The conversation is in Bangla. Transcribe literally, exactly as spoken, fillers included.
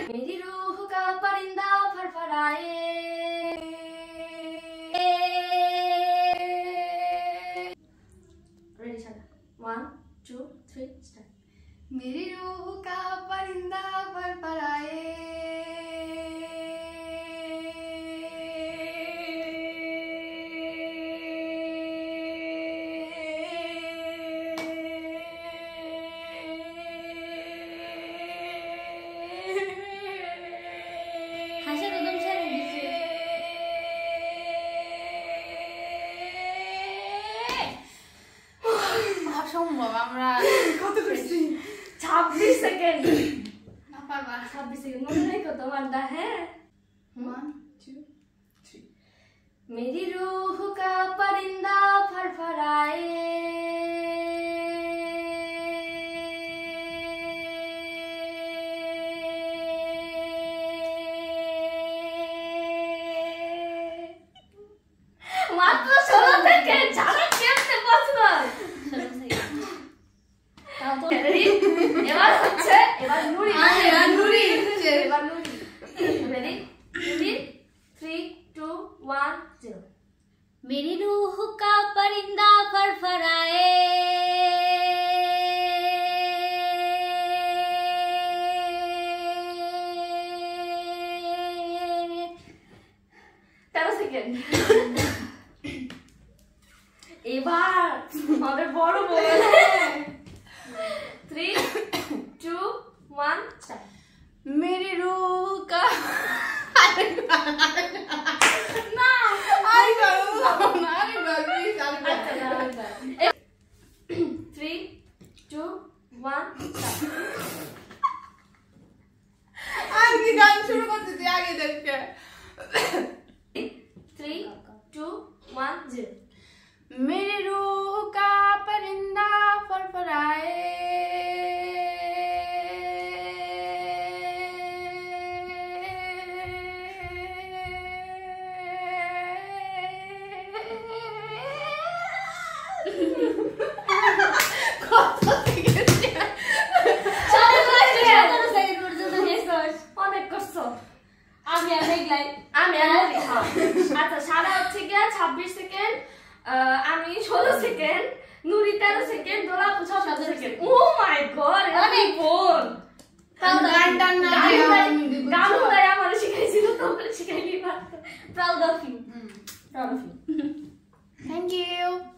मेरी रूह का परिंदा फरफराए रेडी चल वन टू थ्री स्टार्ट मेरी रूह का परिंदा फरफराए छब्बीस सेकेंड छब्बीस सेकेंड मने नहीं को तो मानता है वन टू थ्री मेरी रूह का परिंदा फरफराए मात्र ষোলো সেকেন্ড জানা কেমনে পসিবল তাও তো এবার হচ্ছে এবার নুরি এবার নুরি এবার Noori ready Noori three two one zero मेरी रूह का परिंदा फरफराए तेरह सेकेंड এবার আমাদের বড় বড় थ्री टू वन स्टार्ट मेरी रूह का ना आई करो ना अरे गलती चालू थ्री टू वन स्टार्ट आगे गान शुरू करते थे आगे देख के थ्री टू वन जीरो मेरी रूह का परिंदा फरफराए छब्बीस सेकेंड আমি ষোলো সেকেন্ড নুরি তেরো সেকেন্ড দোলা চৌদ্দ সেকেন্ড ও মাই গড অনেক বোন গান টান না গান ওরাই আমার শিখাইছিল তো শিখাইনি proud of you proud of you thank you